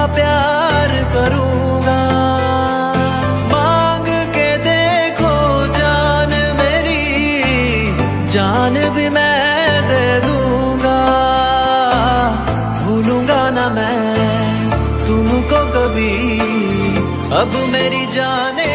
प्यार करूंगा। मांग के देखो जान मेरी, जान भी मैं दे दूंगा। भूलूंगा ना मैं तुमको कभी, अब मेरी जान